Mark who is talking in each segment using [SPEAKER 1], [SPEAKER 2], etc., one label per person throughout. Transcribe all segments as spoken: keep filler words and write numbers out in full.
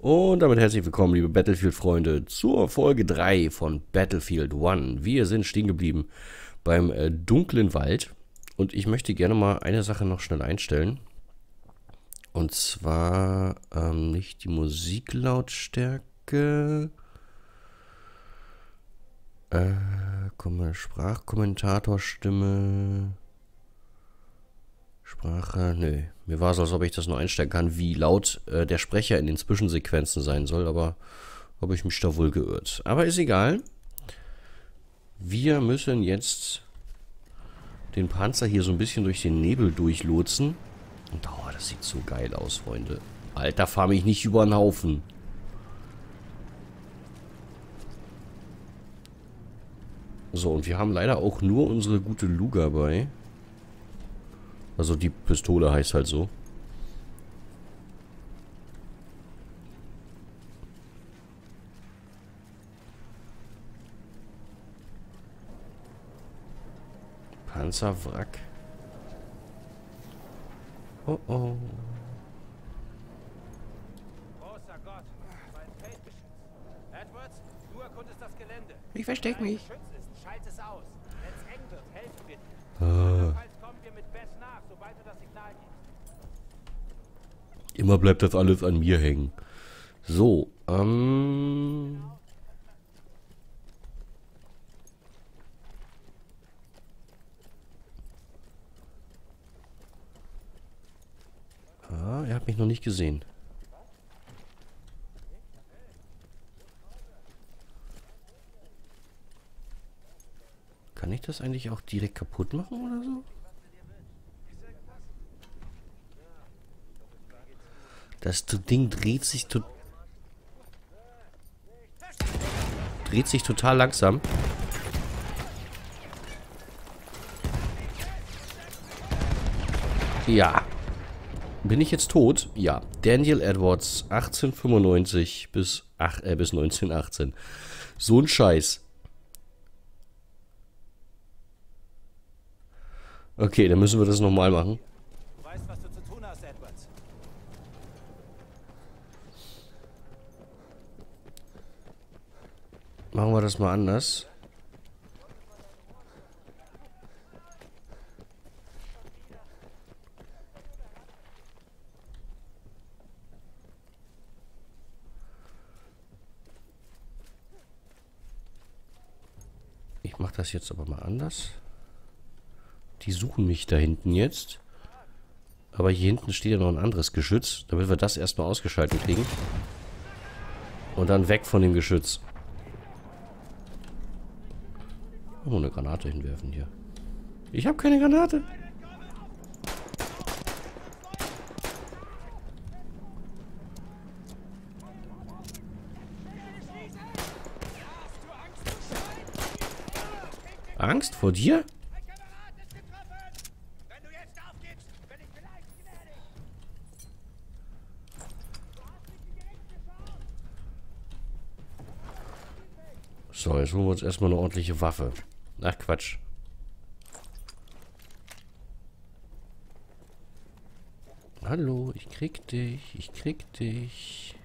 [SPEAKER 1] Und damit herzlich willkommen, liebe Battlefield-Freunde, zur Folge drei von Battlefield eins. Wir sind stehen geblieben beim äh, dunklen Wald. Und ich möchte gerne mal eine Sache noch schnell einstellen. Und zwar ähm, nicht die Musiklautstärke. Äh, komm mal, Sprachkommentatorstimme. Sprache, nö. Mir war es, als ob ich das nur einstellen kann, wie laut äh, der Sprecher in den Zwischensequenzen sein soll, aber habe ich mich da wohl geirrt. Aber ist egal. Wir müssen jetzt den Panzer hier so ein bisschen durch den Nebel durchlotsen. Und oh, das sieht so geil aus, Freunde. Alter, fahr mich nicht über den Haufen. So, und wir haben leider auch nur unsere gute Luger bei. Also die Pistole heißt halt so. Panzerwrack. Oh oh.
[SPEAKER 2] Großer Gott, mein Feldgeschütz. Edwards, du erkundest das Gelände.
[SPEAKER 1] Ich versteck mich.
[SPEAKER 2] Wenn ein Geschütz ist, schalt es aus. Wenn es eng wird, helfen wir dir.
[SPEAKER 1] Ah.
[SPEAKER 2] Andernfalls kommen wir mit Bess nach, sobald du das Signal gibst.
[SPEAKER 1] Immer bleibt das alles an mir hängen. So, ähm... Ah, er hat mich noch nicht gesehen. Kann ich das eigentlich auch direkt kaputt machen oder so? Das Ding dreht sich to dreht sich total langsam. Ja. Bin ich jetzt tot? Ja. Daniel Edwards, achtzehnhundertfünfundneunzig bis, ach, äh, bis neunzehnhundertachtzehn. So ein Scheiß. Okay, dann müssen wir das nochmal machen.
[SPEAKER 2] Du weißt, was du zu tun hast, Edwards.
[SPEAKER 1] Machen wir das mal anders. Ich mache das jetzt aber mal anders. Die suchen mich da hinten jetzt. Aber hier hinten steht ja noch ein anderes Geschütz, damit wir das erstmal ausgeschaltet kriegen. Und dann weg von dem Geschütz. Oh, eine Granate hinwerfen hier. Ich habe keine Granate. Angst vor dir? So, jetzt holen wir uns erstmal eine ordentliche Waffe. Ach, Quatsch. Hallo, ich krieg dich. Ich krieg dich.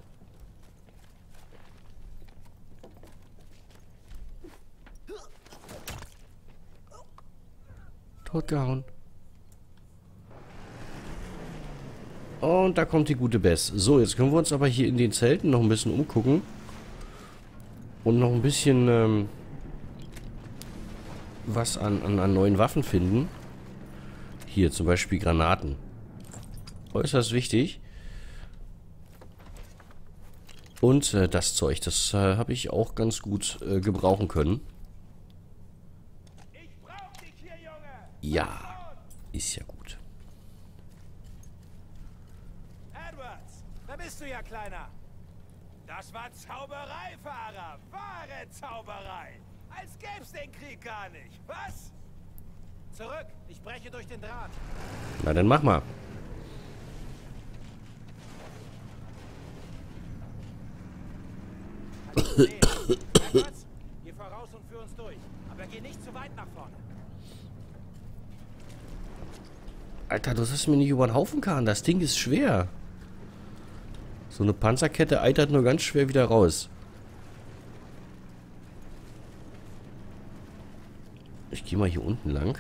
[SPEAKER 1] Totgehauen. Und da kommt die gute Bess. So, jetzt können wir uns aber hier in den Zelten noch ein bisschen umgucken. Und noch ein bisschen ähm, was an, an, an neuen Waffen finden. Hier zum Beispiel Granaten. Äußerst wichtig. Und äh, das Zeug, das äh, habe ich auch ganz gut äh, gebrauchen können.
[SPEAKER 2] Ich brauch dich hier, Junge!
[SPEAKER 1] Ja, ist ja gut.
[SPEAKER 2] Edwards, da bist du ja, Kleiner. Das war Zauberei, Fahrer. Wahre Zauberei. Als gäb's den Krieg gar nicht. Was? Zurück. Ich breche durch den Draht.
[SPEAKER 1] Na, dann mach mal.
[SPEAKER 2] Edwards, geh voraus und führ uns durch. Aber geh nicht zu weit nach vorne.
[SPEAKER 1] Alter, du hast mir nicht über den Haufen gehauen. Das Ding ist schwer. So eine Panzerkette eitert nur ganz schwer wieder raus. Ich gehe mal hier unten lang.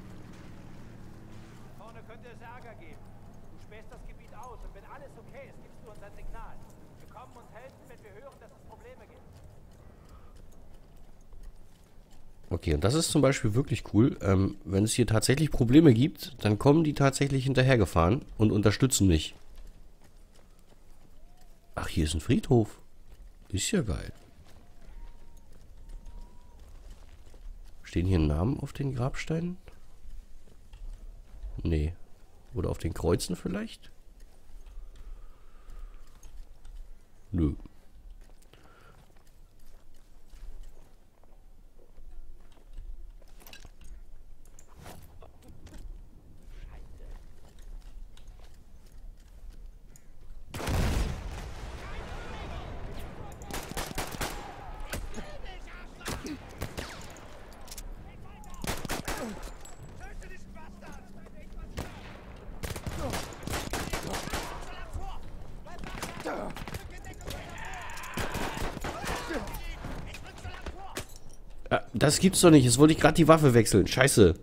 [SPEAKER 2] Vorne könnte es Ärger geben. Du spähst das Gebiet aus und wenn alles okay ist, gibst du uns ein Signal. Wir kommen und helfen, wenn wir hören, dass es Probleme gibt.
[SPEAKER 1] Okay, und das ist zum Beispiel wirklich cool. Ähm, wenn es hier tatsächlich Probleme gibt, dann kommen die tatsächlich hinterhergefahren und unterstützen mich. Ach, hier ist ein Friedhof. Ist ja geil. Stehen hier Namen auf den Grabsteinen? Nee. Oder auf den Kreuzen vielleicht? Nö. Das gibt's doch nicht. Jetzt wollte ich gerade die Waffe wechseln. Scheiße.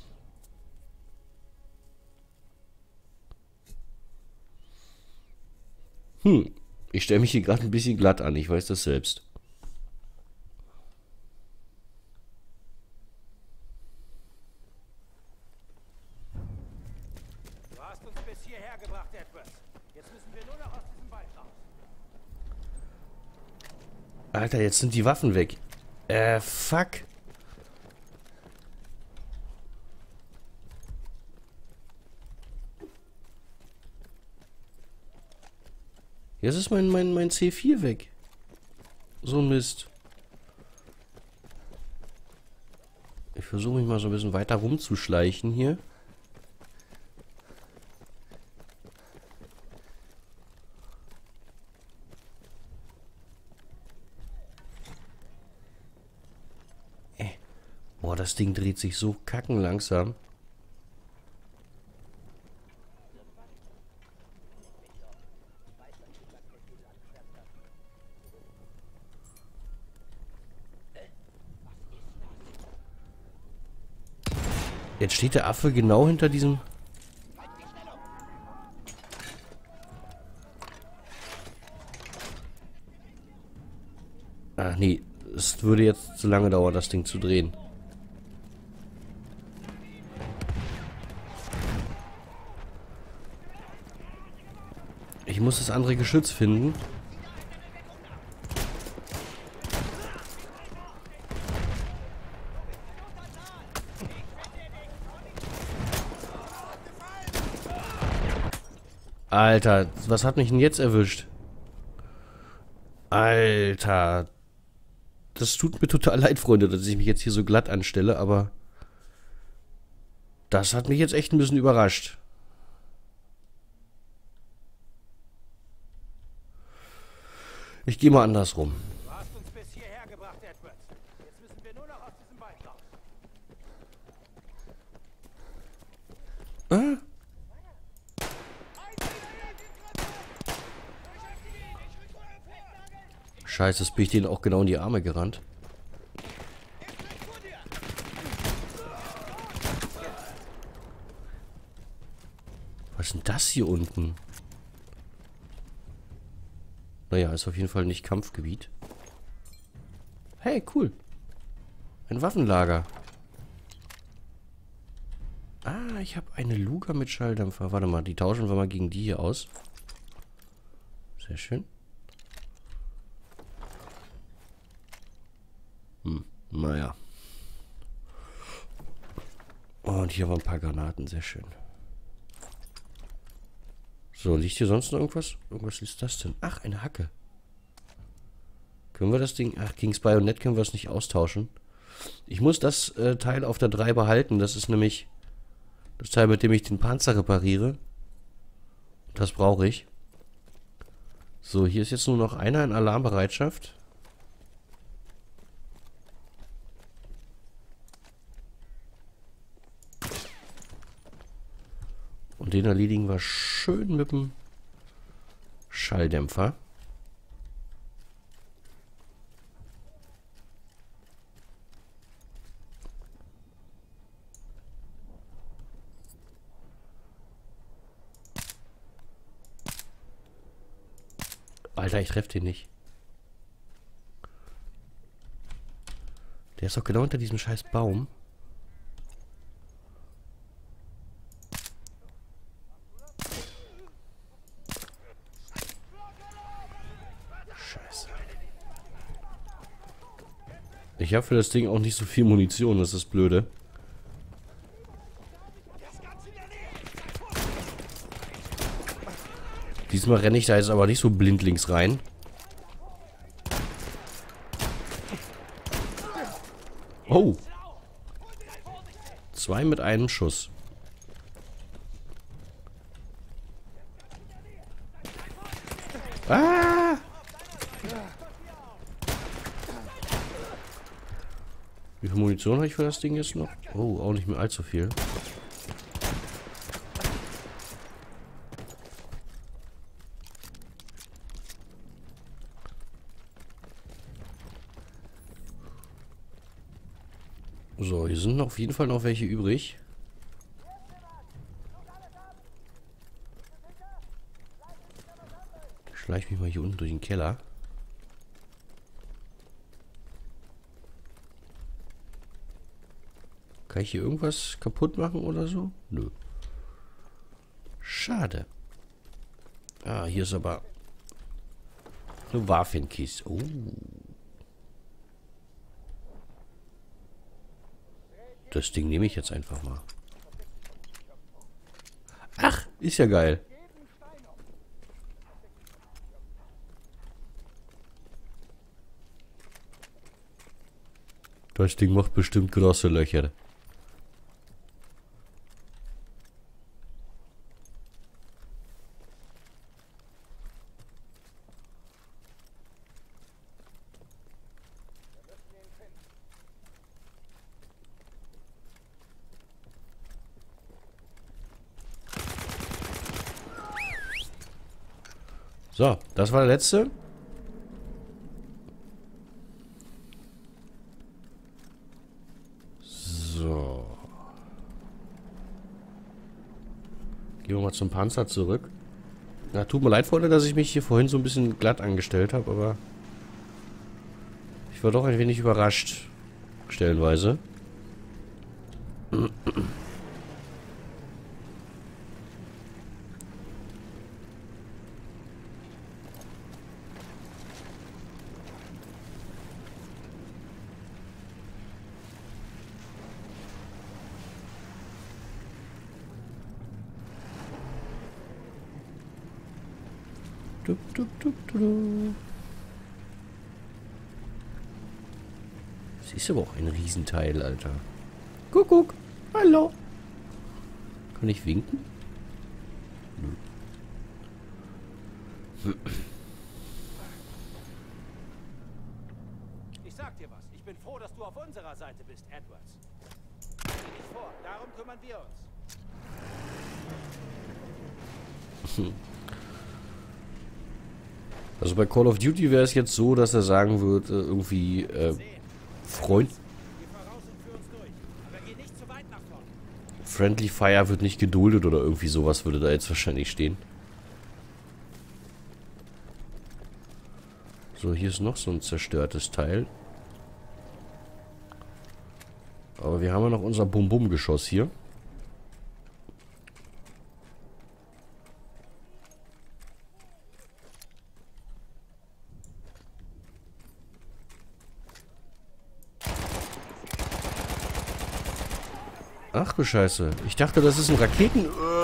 [SPEAKER 1] Hm. Ich stelle mich hier gerade ein bisschen glatt an. Ich weiß das selbst.
[SPEAKER 2] Du hast uns bis hierher gebracht, Edward. Jetzt müssen wir nur noch aus diesem Wald raus.
[SPEAKER 1] Alter, jetzt sind die Waffen weg. Äh, fuck. Jetzt ist mein, mein, mein C vier weg. So ein Mist. Ich versuche mich mal so ein bisschen weiter rumzuschleichen hier. Äh. Boah, das Ding dreht sich so kackenlangsam. Jetzt steht der Affe genau hinter diesem... Ach nee, es würde jetzt zu lange dauern, das Ding zu drehen. Ich muss das andere Geschütz finden. Alter, was hat mich denn jetzt erwischt? Alter. Das tut mir total leid, Freunde, dass ich mich jetzt hier so glatt anstelle, aber das hat mich jetzt echt ein bisschen überrascht. Ich gehe mal andersrum.
[SPEAKER 2] Du hast uns bis hierher gebracht, Edward. Jetzt müssen wir nur noch aus diesem Wald raus.
[SPEAKER 1] Ah? Scheiße, jetzt bin ich denen auch genau in die Arme gerannt. Was ist denn das hier unten? Naja, ist auf jeden Fall nicht Kampfgebiet. Hey, cool. Ein Waffenlager. Ah, ich habe eine Luger mit Schalldämpfer. Warte mal, die tauschen wir mal gegen die hier aus. Sehr schön. Hm, naja. Und hier haben wir ein paar Granaten, sehr schön. So, liegt hier sonst noch irgendwas? Irgendwas ist das denn? Ach, eine Hacke. Können wir das Ding... Ach, gegens Bajonett können wir es nicht austauschen. Ich muss das äh, Teil auf der drei behalten. Das ist nämlich das Teil, mit dem ich den Panzer repariere. Das brauche ich. So, hier ist jetzt nur noch einer in Alarmbereitschaft. Und den erledigen wir schön mit dem Schalldämpfer. Alter, ich treffe den nicht. Der ist doch genau hinter diesem scheiß Baum. Scheiße. Ich habe für das Ding auch nicht so viel Munition, das ist blöde. Diesmal renne ich da jetzt aber nicht so blindlings rein. Oh. Zwei mit einem Schuss. Ah! Wie viel Munition habe ich für das Ding jetzt noch? Oh, auch nicht mehr allzu viel. So, hier sind auf jeden Fall noch welche übrig. Ich schleiche mich mal hier unten durch den Keller. Kann ich hier irgendwas kaputt machen oder so? Nö. Schade. Ah, hier ist aber eine Waffenkiste. Oh. Das Ding nehme ich jetzt einfach mal. Ach, ist ja geil. Das Ding macht bestimmt große Löcher. So, das war der letzte. So. Gehen wir mal zum Panzer zurück. Na, tut mir leid, Freunde, dass ich mich hier vorhin so ein bisschen glatt angestellt habe, aber ich war doch ein wenig überrascht, stellenweise. Du, du, du, du, du. Das ist aber auch ein Riesenteil, Alter. Kuckuck. Hallo. Kann ich winken? Nö.
[SPEAKER 2] Ich sag dir was. Ich bin froh, dass du auf unserer Seite bist, Edwards. Stell dich vor, darum kümmern wir uns.
[SPEAKER 1] Also bei Call of Duty wäre es jetzt so, dass er sagen würde, irgendwie, äh, Freund... Friendly Fire wird nicht geduldet oder irgendwie sowas würde da jetzt wahrscheinlich stehen. So, hier ist noch so ein zerstörtes Teil. Aber wir haben ja noch unser Bum-Bum-Geschoss hier. Ach du Scheiße. Ich dachte, das ist ein Raketen...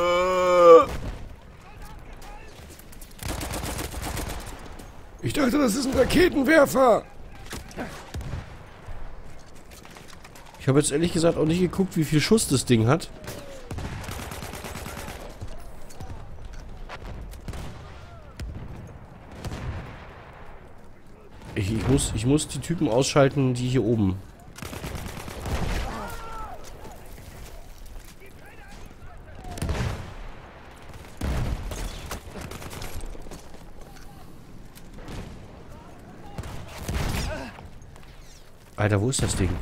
[SPEAKER 1] Ich dachte, das ist ein Raketenwerfer. Ich habe jetzt ehrlich gesagt auch nicht geguckt, wie viel Schuss das Ding hat. Ich, ich, muss, ich muss die Typen ausschalten, die hier oben... Alter, wo ist das Ding?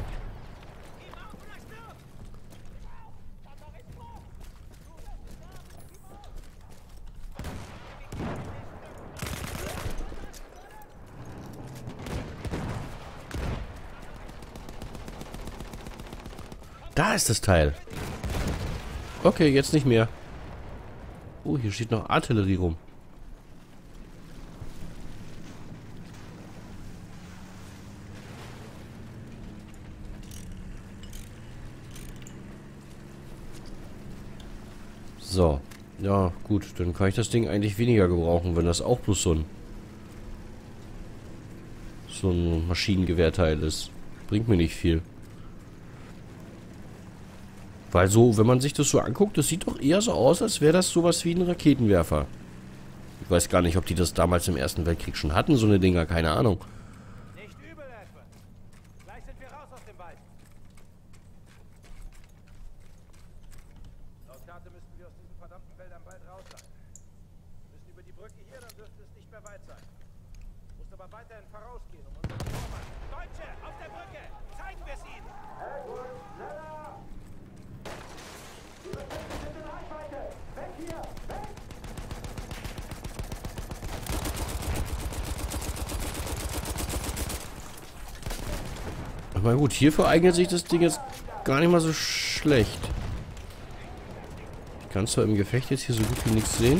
[SPEAKER 1] Da ist das Teil. Okay, jetzt nicht mehr. Oh, hier steht noch Artillerie rum. So. Ja, gut. Dann kann ich das Ding eigentlich weniger gebrauchen, wenn das auch bloß so ein so ein Maschinengewehrteil ist. Bringt mir nicht viel. Weil so, wenn man sich das so anguckt, das sieht doch eher so aus, als wäre das sowas wie ein Raketenwerfer. Ich weiß gar nicht, ob die das damals im Ersten Weltkrieg schon hatten, so eine Dinger, keine Ahnung.
[SPEAKER 2] Nicht übel, Edward. Gleich sind wir raus aus dem Wald. Laut Karte müssten wir aus diesen verdammten Wäldern bald raus sein. Wir müssen über die Brücke hier, dann dürfte es nicht mehr weit sein. Du musst aber weiterhin vorausgehen, um unseren Vormann. Deutsche, auf der Brücke! Zeigen wir es ihnen! Edward, schneller! Die Raketen sind in Reichweite! Weg hier! Weg!
[SPEAKER 1] Na gut, hierfür eignet sich das Ding jetzt gar nicht mal so schlecht. Ich kann zwar im Gefecht jetzt hier so gut wie nichts sehen.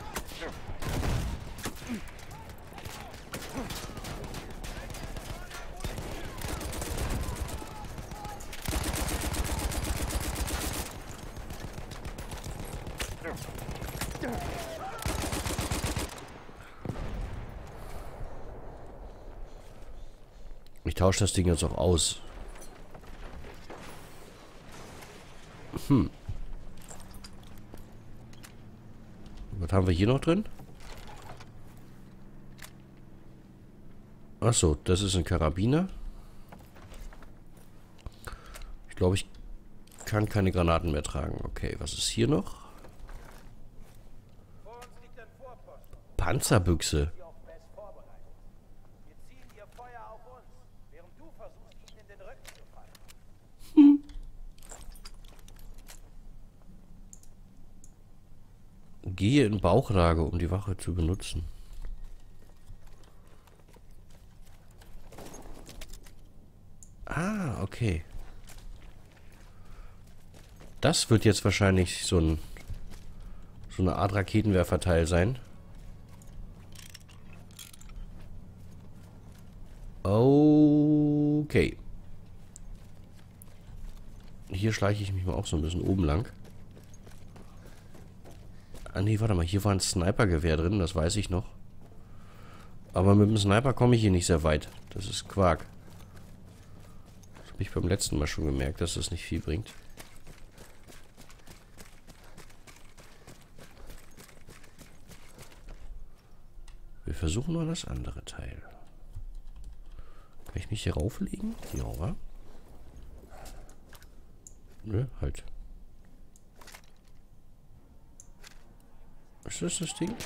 [SPEAKER 1] Ich tausche das Ding jetzt auch aus. Hm. Was haben wir hier noch drin? Achso, das ist ein Karabiner. Ich glaube, ich kann keine Granaten mehr tragen. Okay, was ist hier noch? Panzerbüchse. Gehe in Bauchlage, um die Waffe zu benutzen. Ah, okay. Das wird jetzt wahrscheinlich so ein so eine Art Raketenwerferteil sein. Okay. Hier schleiche ich mich mal auch so ein bisschen oben lang. Ah nee, warte mal, hier war ein Snipergewehr drin, das weiß ich noch. Aber mit dem Sniper komme ich hier nicht sehr weit. Das ist Quark. Das habe ich beim letzten Mal schon gemerkt, dass das nicht viel bringt. Wir versuchen nur das andere Teil. Kann ich mich hier rauflegen? Ja, wa? Nö, halt. Ist das das Ding?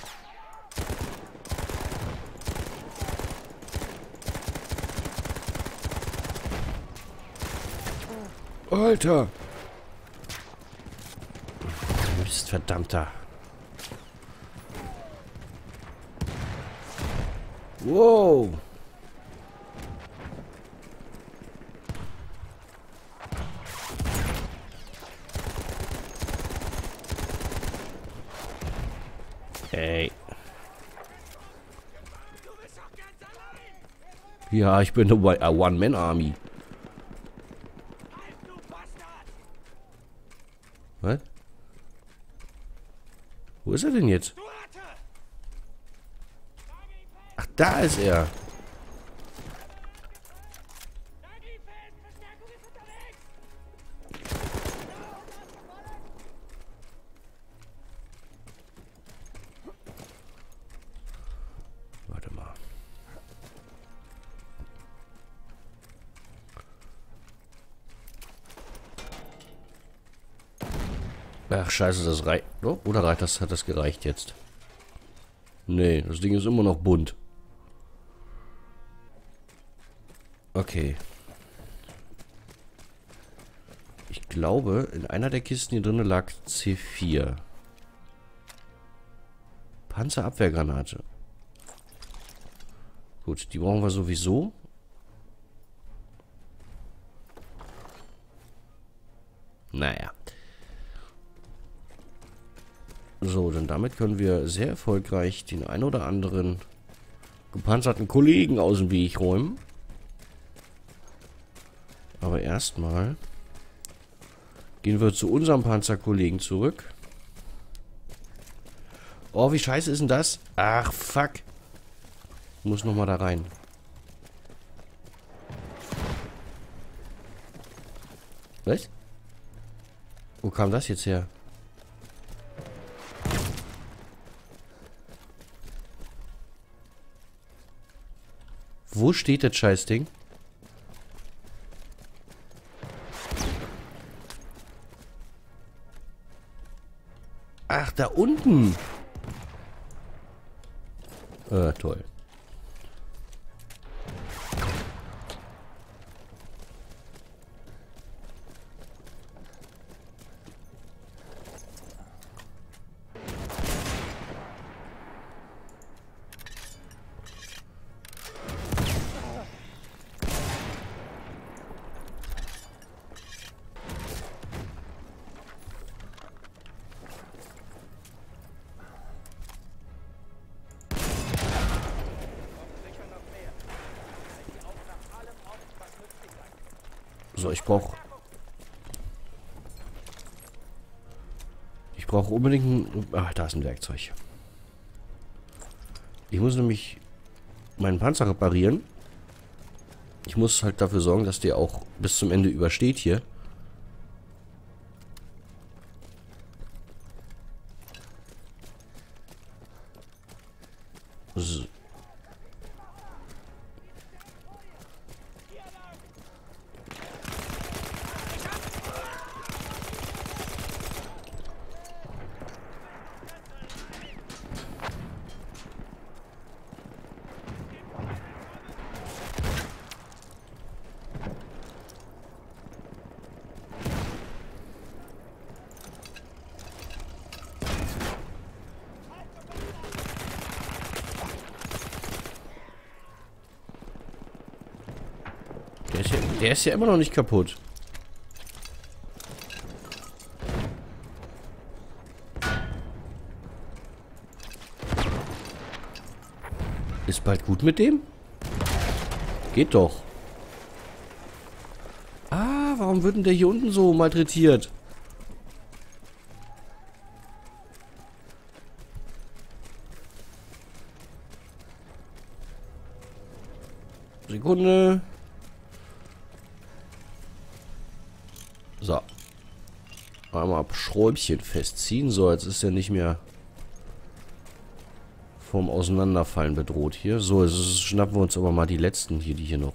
[SPEAKER 1] Alter! Du bist verdammter. Wow! Ey. Ja, ich bin eine One-Man-Army. Was? Wo ist er denn jetzt? Ach, da ist er. Warte mal. Ach, scheiße, das reicht. Oh, oder reicht das? Hat das gereicht jetzt? Nee, das Ding ist immer noch bunt. Okay. Ich glaube, in einer der Kisten hier drin lag C vier. Panzerabwehrgranate. Gut, die brauchen wir sowieso. Naja. So, denn damit können wir sehr erfolgreich den ein oder anderen gepanzerten Kollegen aus dem Weg räumen. Aber erstmal gehen wir zu unserem Panzerkollegen zurück. Oh, wie scheiße ist denn das? Ach, fuck. Ich muss nochmal da rein. Was? Wo kam das jetzt her? Wo steht das Scheißding? Ach, da unten. Äh, toll. So, ich brauche... Ich brauche unbedingt ein... Ach, da ist ein Werkzeug. Ich muss nämlich meinen Panzer reparieren. Ich muss halt dafür sorgen, dass der auch bis zum Ende übersteht hier. So. Der ist, ja, der ist ja immer noch nicht kaputt. Ist bald gut mit dem? Geht doch. Ah, warum wird denn der hier unten so malträtiert? Sekunde. So. Einmal ab Schräubchen festziehen. So, jetzt ist er nicht mehr vom Auseinanderfallen bedroht hier. So, jetzt schnappen wir uns aber mal die letzten hier, die hier noch...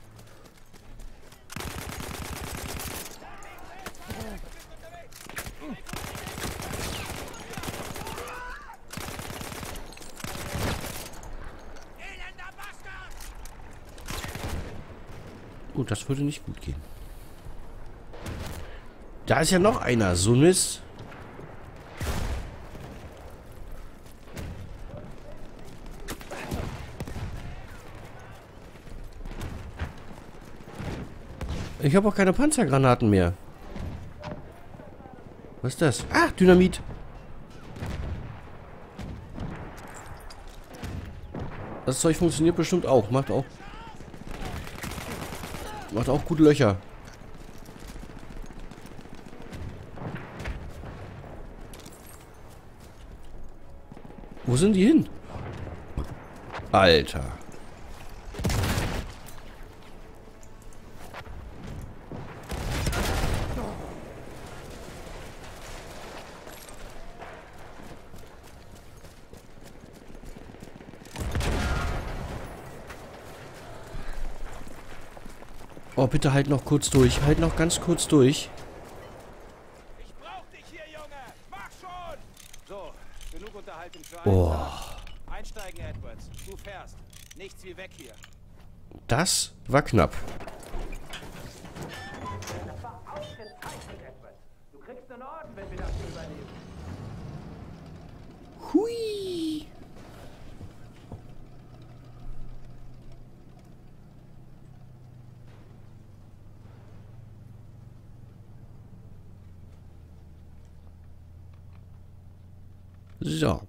[SPEAKER 1] Gut, das würde nicht gut gehen. Da ist ja noch einer, so Mist. Ich habe auch keine Panzergranaten mehr. Was ist das? Ah, Dynamit. Das Zeug funktioniert bestimmt auch. Macht auch... Macht auch gute Löcher. Wo sind die hin? Alter. Oh, bitte halt noch kurz durch. Halt noch ganz kurz durch.
[SPEAKER 2] Ich brauch dich hier, Junge! Mach schon! So, genug Unterhaltung für
[SPEAKER 1] Oh.
[SPEAKER 2] einen Tag. Einsteigen, Edwards. Du fährst. Nichts wie weg hier.
[SPEAKER 1] Das war knapp.
[SPEAKER 2] Das war ausgezeichnet, Edward. Du kriegst einen Orden, wenn wir das hier überleben.
[SPEAKER 1] Hui. So.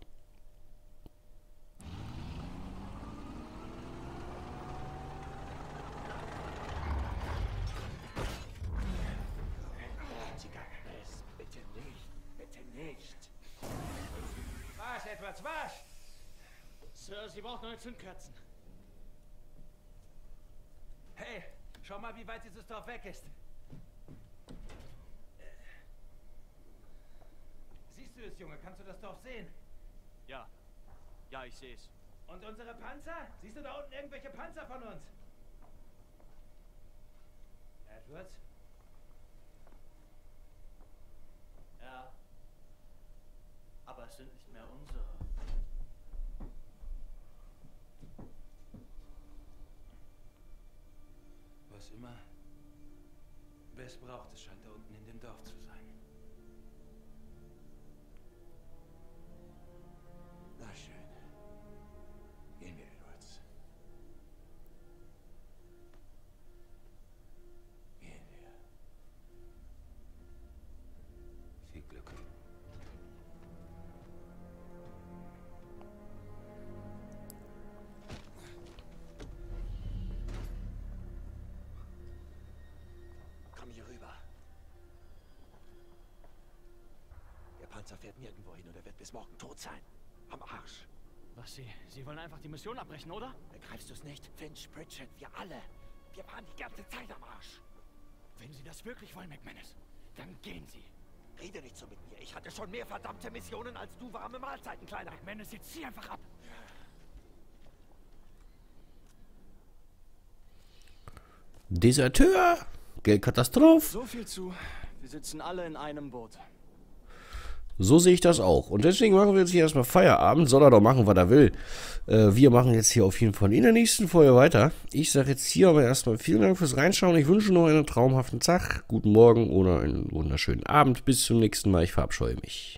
[SPEAKER 2] Bitte nicht, bitte nicht. Was, Edwards, was?
[SPEAKER 3] Sir, Sie brauchen neue Zündkerzen.
[SPEAKER 2] Hey, schau mal, wie weit dieses Dorf weg ist. Siehst du es, Junge? Kannst du das Dorf sehen?
[SPEAKER 3] Ja. Ja, ich sehe es.
[SPEAKER 2] Und unsere Panzer? Siehst du da unten irgendwelche Panzer von uns? Edwards?
[SPEAKER 3] Ja. Aber es sind nicht mehr unsere.
[SPEAKER 2] Was immer Bess braucht, es scheint da unten in dem Dorf zu sein. Na schön. Gehen wir, Edwards. Gehen wir. Viel Glück.
[SPEAKER 4] Komm hier rüber. Der Panzer fährt nirgendwo hin und er wird bis morgen tot sein. Am Arsch.
[SPEAKER 3] Was, Sie... Sie wollen einfach die Mission abbrechen, oder?
[SPEAKER 4] Begreifst du es nicht? Finch, Pritchett, wir alle. Wir waren die ganze Zeit am Arsch.
[SPEAKER 3] Wenn Sie das wirklich wollen, McManus, dann gehen Sie.
[SPEAKER 4] Rede nicht so mit mir. Ich hatte schon mehr verdammte Missionen als du warme Mahlzeiten, Kleiner.
[SPEAKER 3] McManus, jetzt zieh einfach ab.
[SPEAKER 1] Deserteur. Geldkatastrophe.
[SPEAKER 3] So viel zu. Wir sitzen alle in einem Boot.
[SPEAKER 1] So sehe ich das auch. Und deswegen machen wir jetzt hier erstmal Feierabend. Soll er doch machen, was er will. Äh, wir machen jetzt hier auf jeden Fall in der nächsten Folge weiter. Ich sage jetzt hier aber erstmal vielen Dank fürs Reinschauen. Ich wünsche noch einen traumhaften Tag, guten Morgen oder einen wunderschönen Abend. Bis zum nächsten Mal. Ich verabscheue mich.